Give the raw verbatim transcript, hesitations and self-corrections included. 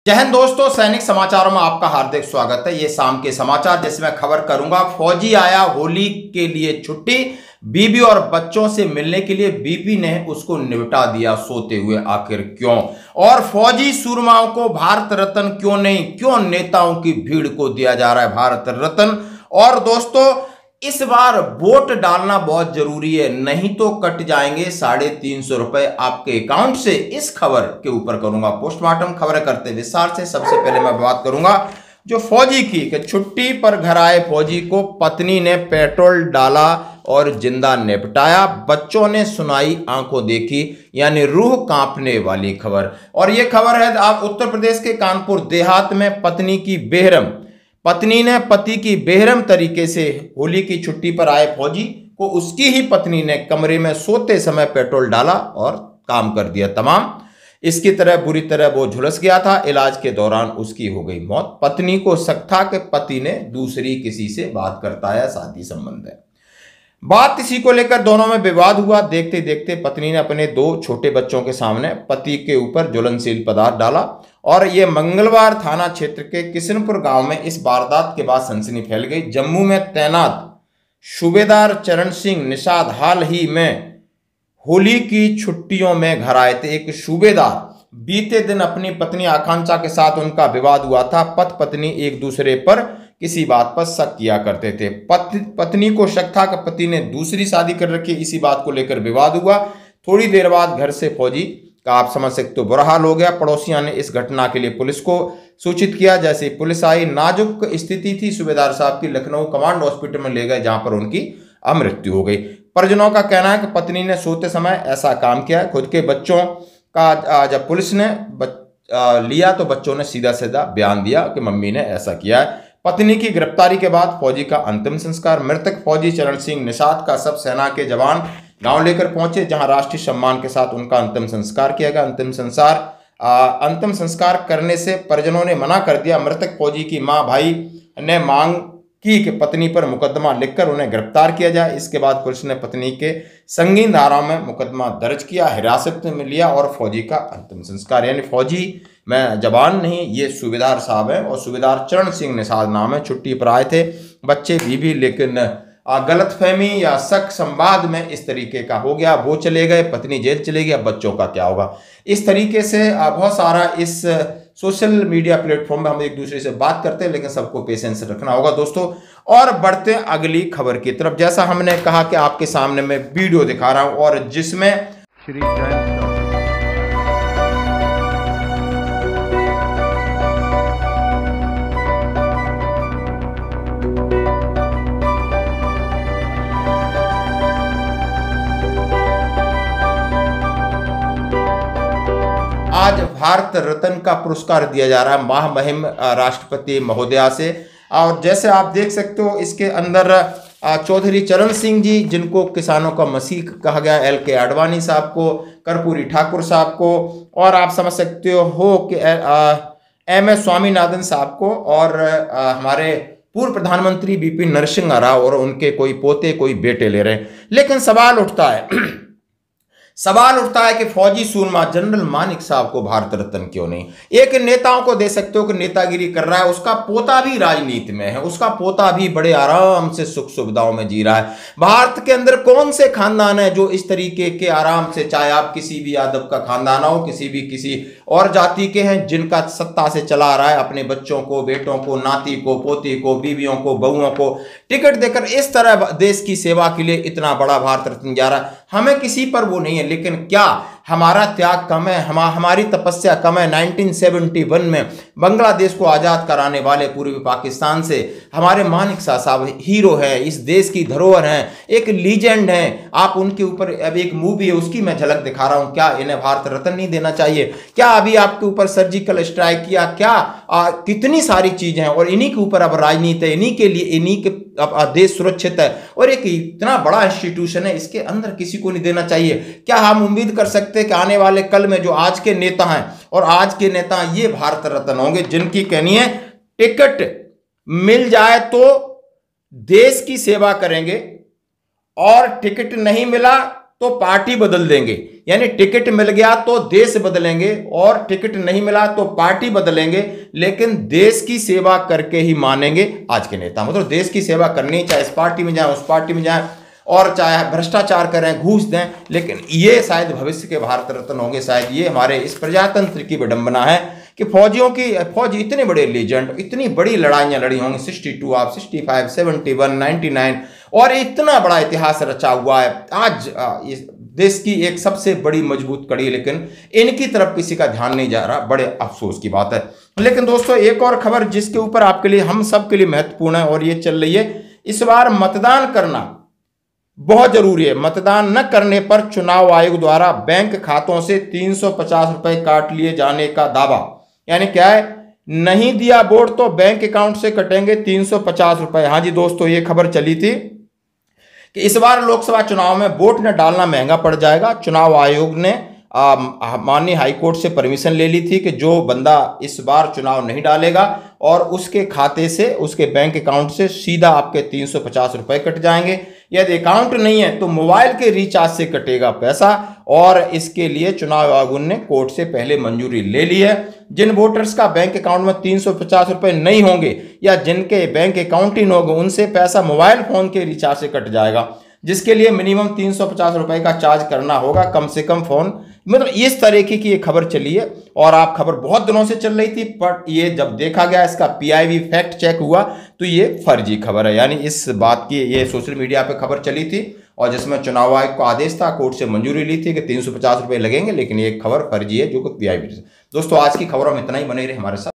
जय हिंद दोस्तों, सैनिक समाचारों में आपका हार्दिक स्वागत है। ये शाम के समाचार जिसमें खबर करूंगा, फौजी आया होली के लिए छुट्टी, बीबी और बच्चों से मिलने के लिए बीबी ने उसको निपटा दिया सोते हुए, आखिर क्यों? और फौजी सूरमाओं को भारत रत्न क्यों नहीं, क्यों नेताओं की भीड़ को दिया जा रहा है भारत रत्न? और दोस्तों, इस बार वोट डालना बहुत जरूरी है, नहीं तो कट जाएंगे साढ़े तीन सौ रुपए आपके अकाउंट से। इस खबर के ऊपर करूंगा पोस्टमार्टम। खबरें करते विस्तार से। सबसे पहले मैं बात करूंगा जो फौजी की कि छुट्टी पर घर आए फौजी को पत्नी ने पेट्रोल डाला और जिंदा निपटाया, बच्चों ने सुनाई आंखों देखी, यानी रूह कांपने वाली खबर। और यह खबर है आप उत्तर प्रदेश के कानपुर देहात में पत्नी की बेरहम पत्नी ने पति की बेरहम तरीके से होली की छुट्टी पर आए फौजी को उसकी ही पत्नी ने कमरे में सोते समय पेट्रोल डाला और काम कर दिया तमाम। इसकी तरह बुरी तरह वो झुलस गया था। इलाज के दौरान उसकी हो गई मौत। पत्नी को शक था कि पति ने दूसरी किसी से बात करता है, शादी संबंध है। बात इसी को लेकर दोनों में विवाद हुआ। देखते देखते पत्नी ने अपने दो छोटे बच्चों के सामने पति के ऊपर ज्वलनशील पदार्थ डाला और यह मंगलवार थाना क्षेत्र के किशनपुर गांव में इस वारदात के बाद सनसनी फैल गई। जम्मू में तैनात सूबेदार चरण सिंह निषाद हाल ही में होली की छुट्टियों में घर आए थे। एक सूबेदार बीते दिन अपनी पत्नी आकांक्षा के साथ उनका विवाद हुआ था। पति पत्नी एक दूसरे पर किसी बात पर शक किया करते थे। पत्नी पत्नी को शक था कि पति ने दूसरी शादी कर रखी। इसी बात को लेकर विवाद हुआ। थोड़ी देर बाद घर से फौजी का आप समझ सकते हो बुरा हाल हो गया। पड़ोसियों ने इस घटना के लिए पुलिस को सूचित किया। जैसे ही पुलिस आई, नाजुक स्थिति थी सूबेदार साहब की, लखनऊ कमांड हॉस्पिटल में ले गए जहां पर उनकी मृत्यु हो गई। परिजनों का कहना है कि पत्नी ने सोते समय ऐसा काम किया। खुद के बच्चों का जब पुलिस ने बच, आ, लिया तो बच्चों ने सीधा सीधा बयान दिया कि मम्मी ने ऐसा किया है। पत्नी की गिरफ्तारी के बाद फौजी का अंतिम संस्कार। मृतक फौजी चरण सिंह निषाद का सब सेना के जवान गांव लेकर पहुंचे, जहां राष्ट्रीय सम्मान के साथ उनका अंतिम संस्कार किया गया। अंतिम संस्कार अंतिम संस्कार करने से परिजनों ने मना कर दिया। मृतक फौजी की मां भाई ने मांग की कि पत्नी पर मुकदमा लिखकर उन्हें गिरफ्तार किया जाए। इसके बाद पुलिस ने पत्नी के संगीन धाराओं में मुकदमा दर्ज किया, हिरासत में लिया और फौजी का अंतिम संस्कार। यानी फौजी में जवान नहीं, ये सूबेदार साहब है और सूबेदार चरण सिंह निषाद नाम है। छुट्टी पर आए थे बच्चे बीबी, लेकिन गलतफहमी या शक संवाद में इस तरीके का हो गया। वो चले गए, पत्नी जेल चले गई, अब बच्चों का क्या होगा? इस तरीके से बहुत सारा इस सोशल मीडिया प्लेटफॉर्म में हम एक दूसरे से बात करते हैं, लेकिन सबको पेशेंस रखना होगा दोस्तों। और बढ़ते हैं अगली खबर की तरफ। जैसा हमने कहा कि आपके सामने मैं वीडियो दिखा रहा हूं और जिसमें श्री आज भारत रत्न का पुरस्कार दिया जा रहा है महामहिम राष्ट्रपति महोदया से। और जैसे आप देख सकते हो इसके अंदर चौधरी चरण सिंह जी, जिनको किसानों का मसीह कहा गया, एल के आडवाणी साहब को, कर्पूरी ठाकुर साहब को, और आप समझ सकते हो कि एम एस स्वामीनाथन साहब को, और आ, हमारे पूर्व प्रधानमंत्री बिपिन नरसिंह राव और उनके कोई पोते कोई बेटे ले रहे हैं। लेकिन सवाल उठता है सवाल उठता है कि फौजी सूरमा जनरल मानिक साहब को भारत रत्न क्यों नहीं? एक नेताओं को दे सकते हो कि नेतागिरी कर रहा है, उसका पोता भी राजनीति में है, उसका पोता भी बड़े आराम से सुख सुविधाओं में जी रहा है। भारत के अंदर कौन से खानदान है जो इस तरीके के आराम से, चाहे आप किसी भी यादव का खानदान हो, किसी भी किसी और जाति के हैं, जिनका सत्ता से चला रहा है अपने बच्चों को, बेटों को, नाती को, पोती को, बीवियों को, बहुओं को टिकट देकर इस तरह देश की सेवा के लिए इतना बड़ा भारत रत्न जा रहा है। हमें किसी पर वो नहीं है, लेकिन क्या हमारा त्याग कम है? हम हमारी तपस्या कम है? नाइनटीन सेवेंटी वन में बांग्लादेश को आज़ाद कराने वाले पूर्वी पाकिस्तान से हमारे मानिक शाह साहब हीरो हैं, इस देश की धरोहर हैं, एक लीजेंड हैं। आप उनके ऊपर, अब एक मूवी है उसकी मैं झलक दिखा रहा हूं, क्या इन्हें भारत रत्न नहीं देना चाहिए? क्या अभी आपके ऊपर सर्जिकल स्ट्राइक किया? क्या आ, कितनी सारी चीजें हैं, और इन्हीं के ऊपर अब राजनीति है, इन्हीं के लिए, इन्हीं के अब देश सुरक्षित है, और एक इतना बड़ा इंस्टीट्यूशन है, इसके अंदर किसी को नहीं देना चाहिए। क्या हम उम्मीद कर सकते हैं कि आने वाले कल में जो आज के नेता हैं, और आज के नेता ये भारत रत्न होंगे, जिनकी कहनी है टिकट मिल जाए तो देश की सेवा करेंगे, और टिकट नहीं मिला तो पार्टी बदल देंगे, यानी टिकट मिल गया तो देश बदलेंगे और टिकट नहीं मिला तो पार्टी बदलेंगे, लेकिन देश की सेवा करके ही मानेंगे आज के नेता। मतलब देश की सेवा करनी, चाहे इस पार्टी में जाए उस पार्टी में जाए और चाहे भ्रष्टाचार करें, घूस दें, लेकिन ये शायद भविष्य के भारत रत्न होंगे। शायद ये हमारे इस प्रजातंत्र की विडंबना है कि फौजियों की फौज इतने बड़े लीजेंड, इतनी बड़ी लड़ाइयाँ लड़ी होंगी, सिक्सटी टू आप sixty five seventy one ninety nine, और इतना बड़ा इतिहास रचा हुआ है। आज इस देश की एक सबसे बड़ी मजबूत कड़ी, लेकिन इनकी तरफ किसी का ध्यान नहीं जा रहा। बड़े अफसोस की बात है। लेकिन दोस्तों एक और खबर जिसके ऊपर आपके लिए, हम सब के लिए महत्वपूर्ण है और ये चल रही है, इस बार मतदान करना बहुत जरूरी है। मतदान न करने पर चुनाव आयोग द्वारा बैंक खातों से तीन सौ पचास रुपए काट लिए जाने का दावा। यानी क्या है, नहीं दिया वोट तो बैंक अकाउंट से कटेंगे तीन सौ पचास रुपए। हाँ जी दोस्तों, ये खबर चली थी कि इस बार लोकसभा चुनाव में वोट न डालना महंगा पड़ जाएगा। चुनाव आयोग ने माननीय हाईकोर्ट से परमिशन ले ली थी कि जो बंदा इस बार चुनाव नहीं डालेगा और उसके खाते से, उसके बैंक अकाउंट से सीधा आपके तीन सौ पचास रुपए कट जाएंगे। यदि अकाउंट नहीं है तो मोबाइल के रिचार्ज से कटेगा पैसा, और इसके लिए चुनाव आयोग ने कोर्ट से पहले मंजूरी ले ली है। जिन वोटर्स का बैंक अकाउंट में तीन सौ पचास रुपए नहीं होंगे या जिनके बैंक अकाउंट ही न होंगे, उनसे पैसा मोबाइल फोन के रिचार्ज से कट जाएगा, जिसके लिए मिनिमम तीन सौ पचास रुपए का चार्ज करना होगा कम से कम फोन। मतलब इस तरीके की ये खबर चली है और आप खबर बहुत दिनों से चल रही थी, पर ये जब देखा गया, इसका पीआईबी फैक्ट चेक हुआ तो ये फर्जी खबर है। यानी इस बात की ये सोशल मीडिया पे खबर चली थी और जिसमें चुनाव आयोग को आदेश था, कोर्ट से मंजूरी ली थी कि तीन सौ पचास रुपए लगेंगे, लेकिन ये खबर फर्जी है जो कि पीआईबी। दोस्तों आज की खबरों में इतना ही, बने रहे हमारे साथ।